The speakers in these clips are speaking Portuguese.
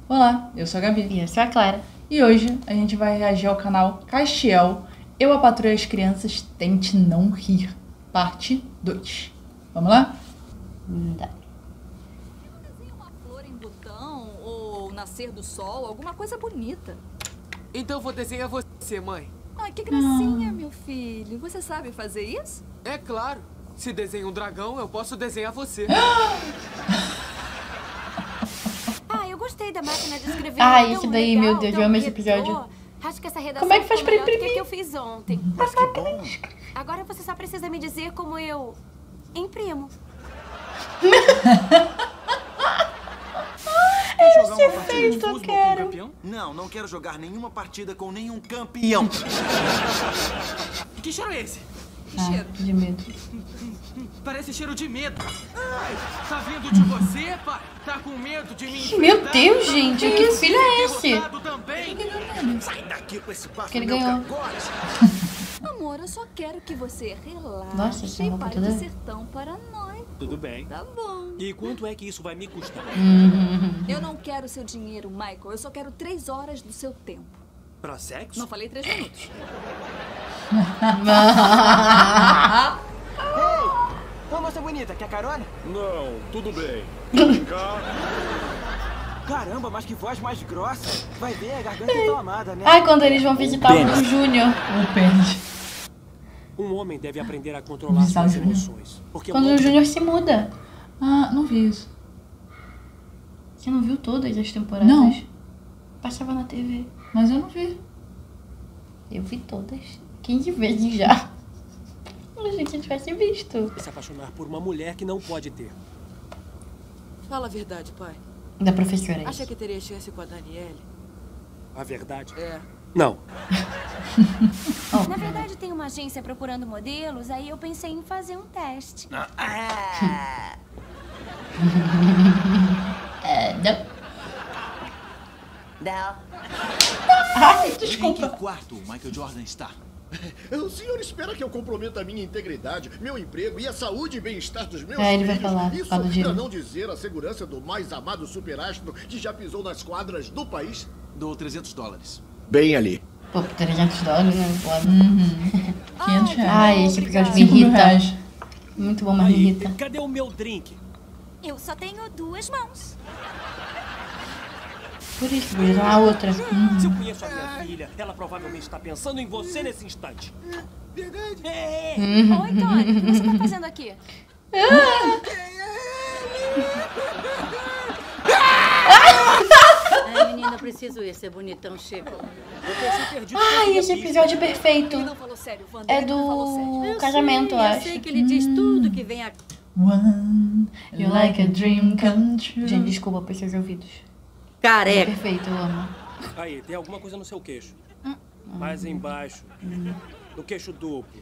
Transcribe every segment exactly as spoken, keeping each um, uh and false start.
Olá, eu sou a Gabi. E eu sou a Clara. E hoje a gente vai reagir ao canal Castiel, Eu, a Patroa e as Crianças, Tente Não Rir, parte dois. Vamos lá? Dá. Eu desenhei uma flor em botão, ou nascer do sol, alguma coisa bonita. Então vou desenhar você, mãe. Ai, que gracinha, meu filho. Você sabe fazer isso? É claro. Se desenha um dragão, eu posso desenhar você. Ah, eu gostei da máquina de escrever. Ah, é tão isso daí, legal, meu Deus, tão eu amo esse retrô. episódio. Acho que essa redação Como é que faz ficou pra melhor do que imprimir? a que eu fiz ontem. Mas que bom. Agora você só precisa me dizer como eu imprimo. Quer jogar uma partida de feito, futebol com um quero. campeão? Não, não quero jogar nenhuma partida com nenhum campeão. Que cheiro é esse? Que Ah, cheiro. de medo. Parece cheiro de medo. Ai, tá vindo de você, pai? Tá com medo de mim? Meu enfrentar? Deus, gente, que Ser filho é esse? derrotado também? Sai daqui com esse papo Que ele meu ganhou. cangote. Amor, eu só quero que você relaxe Nossa, essa e roupa pare toda- de ser tão paranoico. Tudo bem. Tá bom. E quanto é que isso vai me custar? Eu não quero seu dinheiro, Michael. Eu só quero três horas do seu tempo. Pra sexo? Não falei três minutos. Ô, moça bonita, quer carona? Não, tudo bem. Brincar? Caramba, mas que voz mais grossa. Vai ver, a garganta é inflamada, né? Ai, quando eles vão visitar o Júnior. O pênis. Um homem deve aprender a controlar Visão suas Júnior. emoções. Porque Quando um o homem- Júnior se muda. Ah, não vi isso. Você não viu todas as temporadas? Não. Passava na T V. Mas eu não vi. Eu vi todas. quinze vezes já. Eu achei que eu tivesse visto. se apaixonar por uma mulher que não pode ter. Fala a verdade, pai. Da professora. isso. Acha que teria chance com a Daniele? A verdade? É. Não. Na verdade, tem uma agência procurando modelos, aí eu pensei em fazer um teste. É, não. Não. Ai, Em que desculpa. quarto o Michael Jordan está? O senhor espera que eu comprometa a minha integridade, meu emprego e a saúde e bem-estar dos meus É, ele filhos? vai falar, Isso fala do pra Jimmy. não dizer a segurança do mais amado superastro que já pisou nas quadras do país? Dou trezentos dólares. Bem ali. Pô, trezentos dólares, né? Foda. quinhentos reais. Ai, esse episódio me cinco mil irrita. reais. Muito bom, mas me Aí, irrita. cadê o meu drink? Eu só tenho duas mãos. Por isso, podia usar a outra. Se eu conheço a minha filha, ela provavelmente está pensando em você nesse instante. Verdade. É. Oi, Tony, o que você tá fazendo aqui? Ai, menina, preciso ir. Ser bonitão, chega. Eu pensei perdido. Ai, esse episódio é perfeito. Ele não falou sério, Wanda. É Ele não falou sério. do casamento, eu sei, acho. Eu sei que ele diz tudo que vem aqui. One, you like a dream come true. Gente, desculpa por seus ouvidos. É Careca. perfeito, eu amo. Aí, tem alguma coisa no seu queixo. Mais embaixo. No queixo duplo.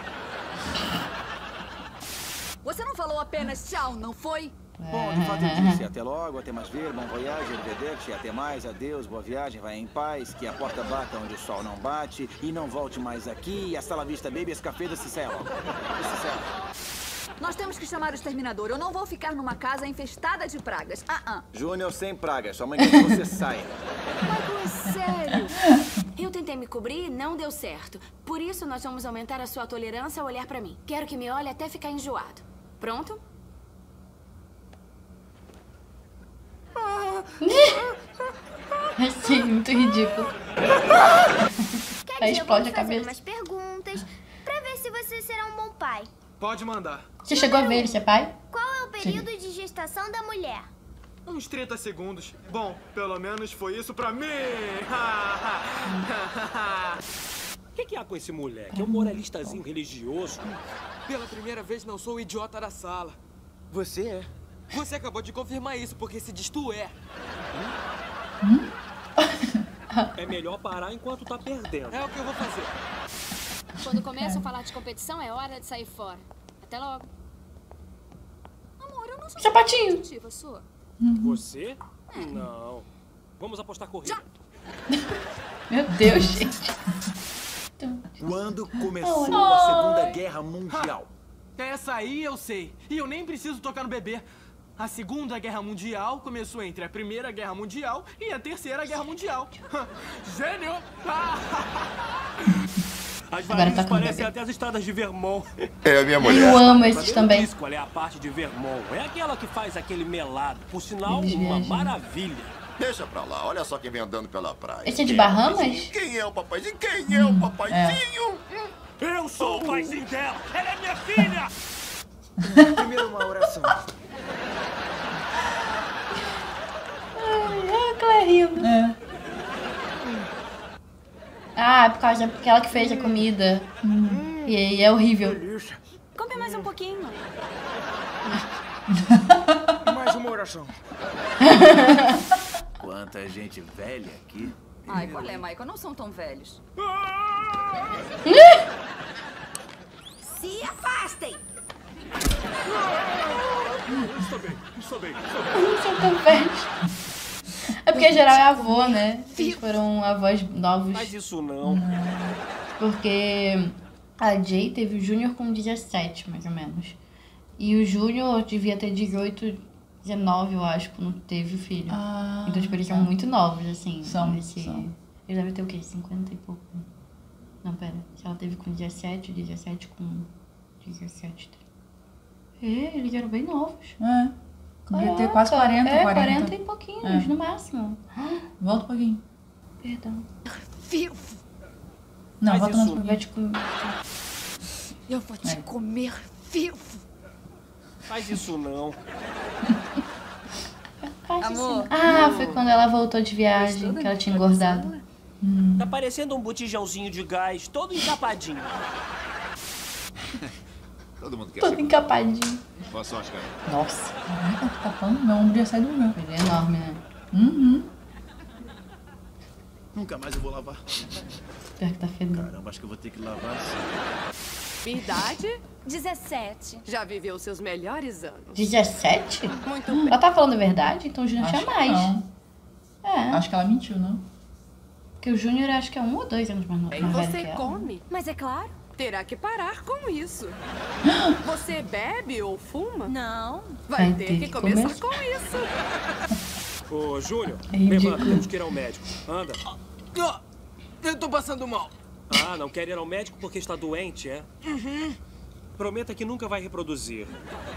Você não falou apenas tchau, não foi? Bom, de fato eu disse até logo, até mais ver, bom voyage, arrivederci, até mais, adeus, boa viagem, vai em paz, que a porta bata onde o sol não bate e não volte mais aqui, e hasta la vista, baby, esse café desse céu. Esse céu. Nós temos que chamar o exterminador. Eu não vou ficar numa casa infestada de pragas. Ah, ah. Júnior sem pragas, sua mãe quer que você saia. Michael, é sério. Eu tentei me cobrir e não deu certo. Por isso, nós vamos aumentar a sua tolerância ao olhar pra mim. Quero que me olhe até ficar enjoado. Pronto? Sim, muito ridículo. Quer Aí dizer, explode eu a vou fazer cabeça. umas perguntas pra ver se você será um bom pai. Pode mandar. Você chegou a ver ele ser pai? Qual é o período de gestação da mulher? Uns trinta segundos. Bom, pelo menos foi isso pra mim. O que, que há com esse moleque? É um moralistazinho religioso. Pela primeira vez não sou o idiota da sala. Você é. Você acabou de confirmar isso porque se diz tu é. É melhor parar enquanto tá perdendo. É o que eu vou fazer. Quando começam a falar de competição, é hora de sair fora. Até logo. Amor, eu não sou Sapatinho. competitiva, sua. Você? Não. Vamos apostar corrida. Meu Deus, gente. Quando começou a Segunda Guerra Mundial? Essa aí eu sei. E eu nem preciso tocar no bebê. A Segunda Guerra Mundial começou entre a Primeira Guerra Mundial e a Terceira Guerra Mundial. Gênio! As Agora varizes tá com o parecem bebê. até as estradas de Vermont. É a minha mulher. Eu amo esses também. Diz qual é a parte de Vermont? É aquela que faz aquele melado. Por sinal, Eles uma viajam. maravilha. Deixa pra lá, olha só quem vem andando pela praia. Esse é de Bahamas? Quem é o papaizinho? Quem é o papaizinho? Eu sou o paizinho dela. Ela é minha filha. Primeiro uma oração. Ai, a Claire rindo. É. Ah, é por causa porque ela que fez a comida. Hum. E aí é horrível. Come mais um pouquinho. Mais uma oração. Quanta gente velha aqui. Ai, qual é, Michael? Não são tão velhos. Se afastem. Estou bem, estou bem, estou bem. Não são tão velhos. É porque, em geral, é avô, né? Eles foram avós novos. Faz isso não. Porque a Jay teve o Júnior com dezessete, mais ou menos. E o Júnior devia ter dezoito, dezenove, eu acho, quando teve o filho. Ah, Então, tipo, eles tá. são muito novos, assim. São, nesse... são. Eles devem ter o quê? cinquenta e pouco? Não, pera. Se ela teve com dezessete, dezessete com dezessete. É, eles eram bem novos. É. Devia ter Caraca, quase quarenta, é, quarenta. quarenta e pouquinhos, É. no máximo. Volta um pouquinho. Perdão. Vivo! Não, Faz volta isso. mais um Vai pouquinho. te comer. Eu vou te É. comer vivo! Faz isso não. Amor. Ah, foi quando ela voltou de viagem, Gostou da que ela minha tinha tradução? engordado. Tá parecendo um botijãozinho de gás, todo encapadinho. Todo mundo quer Todo ser. encapadinho. Boa sorte, cara. Nossa. Caraca, tá falando, meu ombro ia sair do meu. Ele é enorme, né? Uhum. Nunca mais eu vou lavar. Pior que tá fedendo. Caramba, acho que eu vou ter que lavar assim. Minha idade? dezessete. Já viveu seus melhores anos. dezessete? Muito bem. Ela tá falando a verdade? Então o Júnior Acho tinha que mais. não. É. Acho que ela mentiu, não? Porque o Júnior acho que é um ou dois anos mais, mais E velho você que ela. come? Mas é claro. Terá que parar com isso. Você bebe ou fuma? Não. Vai, Vai ter, ter que que começar começar. com isso. Ô, Júnior, É ridículo. levanta, temos que ir ao médico. Anda. Ah, eu tô passando mal. Ah, não quer ir ao médico porque está doente, é? Uhum. Prometa que nunca vai reproduzir.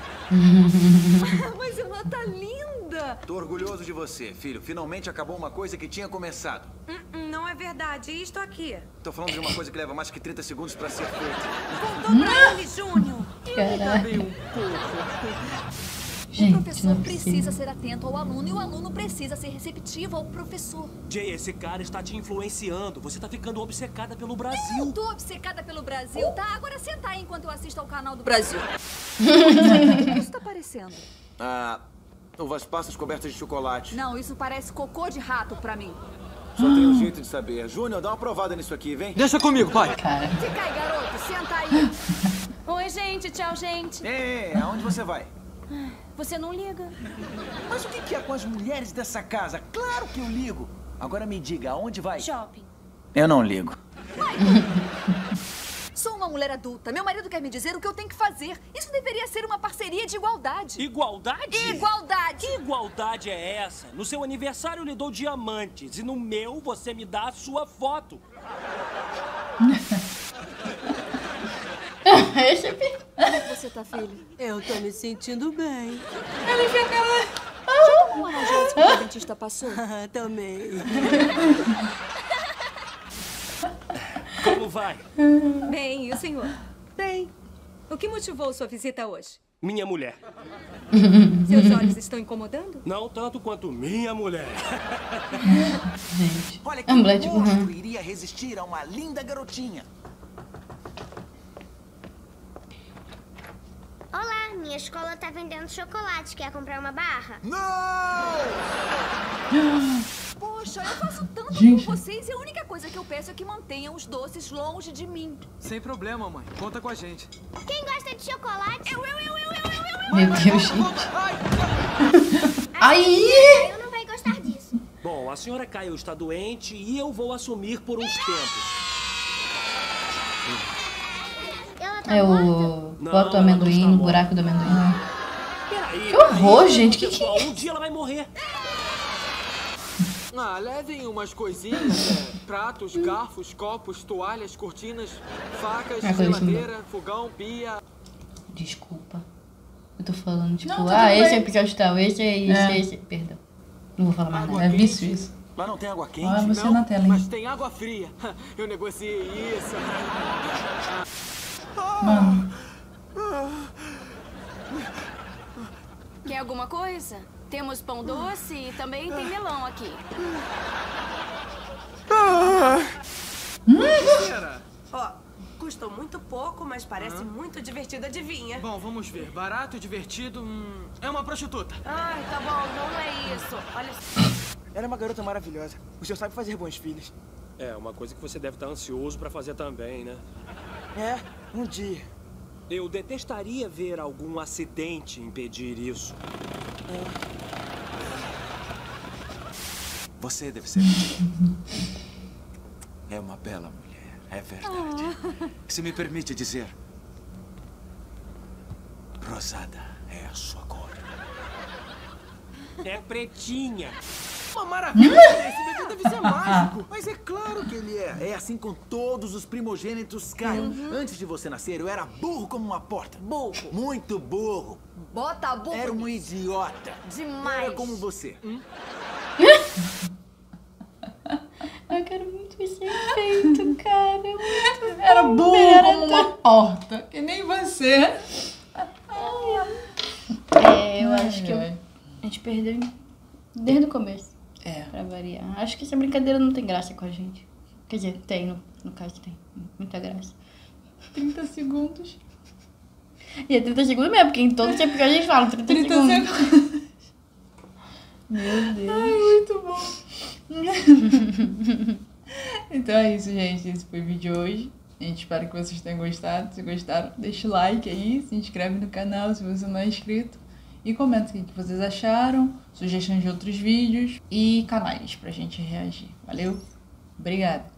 Mas ela tá linda! Tô orgulhoso de você, filho. Finalmente acabou uma coisa que tinha começado. Hum, Não é verdade. Isto aqui. Tô falando de uma coisa que leva mais que trinta segundos pra ser feita. Contou pra ele, Júnior. Caraca. um pouco. O Gente, professor não é precisa possível. ser atento ao aluno e o aluno precisa ser receptivo ao professor. Jay, esse cara está te influenciando. Você tá ficando obcecada pelo Eu Brasil. tô obcecada pelo Brasil, tá? Agora senta aí enquanto eu assisto ao canal do Brasil. O que isso tá parecendo? Ah, uvas passas cobertas de chocolate. Não, isso parece cocô de rato pra mim. Só tem um jeito de saber. Júnior, dá uma provada nisso aqui, vem. Deixa comigo, pai. Cara. Fica aí, garoto, senta aí. Oi, gente. Tchau, gente. Ei, aonde você vai? Você não liga? Mas o que que é com as mulheres dessa casa? Claro que eu ligo. Agora me diga, aonde vai? Shopping. Eu não ligo. Sou uma mulher adulta. Meu marido quer me dizer o que eu tenho que fazer. Isso deveria ser uma parceria de igualdade. Igualdade? Igualdade! Que igualdade é essa? No seu aniversário eu lhe dou diamantes e no meu você me dá a sua foto. Esse é pi- Como é que você tá, filho? Eu tô me sentindo bem. Ele fica aquela... Já tomou um analgésico que o dentista passou? Também. Como vai? Bem, e o senhor? Bem. O que motivou sua visita hoje? Minha mulher. Seus olhos estão incomodando? Não tanto quanto minha mulher. Gente. Olha que É um Black monstro Burhan. iria resistir a uma linda garotinha. Olá, minha escola tá vendendo chocolate. Quer comprar uma barra? Não! Poxa, eu faço tanto Gente. por vocês e a única coisa que eu peço é que mantenham os doces longe de mim. Sem problema, mãe. Conta com a gente. Quem gosta de chocolate? Eu, eu, eu, eu, eu, eu, eu. Meu Deus, gente. Ai! Aí! Eu não vai gostar disso. Bom, a senhora Kyle está doente e eu vou assumir por uns tempos. Ela tá É morta? o... Não, Bota o ela não amendoim está no morta. buraco do amendoim. Peraí, aí. Que horror, gente. Que que... Um dia ela vai morrer. Ah, levem umas coisinhas, é, pratos, garfos, copos, toalhas, cortinas, facas, Ah, geladeira, fogão, pia. Desculpa. Eu tô falando, tipo, Não, tá ah, tudo esse bem. é episódio tal, esse é isso, É. esse. Perdão. Não vou falar mais Água nada. É quente. vício isso. Lá não tem água quente? Olha você Não, na tela, hein? mas tem água fria. Eu negociei isso. Mano. Quer alguma coisa? Temos pão doce e também tem melão aqui. Pera. Ó, custou muito pouco, mas parece muito divertido, adivinha? Bom, vamos ver. Barato, divertido, hum, é uma prostituta. Ai, tá bom, não é isso. Olha Ela é uma garota maravilhosa. O senhor sabe fazer bons filhos. É, uma coisa que você deve estar ansioso pra fazer também, né? É, um dia. Eu detestaria ver algum acidente impedir isso. Você deve ser. É uma bela mulher, é verdade. Se me permite dizer, rosada é a sua cor. É pretinha. Uma maravilha! Esse bebê deve ser mágico. Mas é claro que ele é. É assim com todos os primogênitos, Caio. Uhum. Antes de você nascer, eu era burro como uma porta. Burro. Muito burro. Bota burro. Era um idiota. Demais. Era como você. Eu quero muito esse efeito, cara. Muito Era bom, burro era como uma porta. Que nem você. É, eu Ai, acho que eu- ai. a gente perdeu desde o começo. É. Pra variar. Acho que essa brincadeira não tem graça com a gente. Quer dizer, tem, no, no caso tem. Muita graça. trinta segundos. E é trinta segundos mesmo, porque em todos os episódios a gente fala trinta, trinta segundos. segundos. Meu Deus. Ai, muito bom. Então é isso, gente. Esse foi o vídeo de hoje. A gente espera que vocês tenham gostado. Se gostaram, deixa o like aí, se inscreve no canal se você não é inscrito. E comenta o que vocês acharam, sugestões de outros vídeos e canais pra gente reagir. Valeu? Obrigada!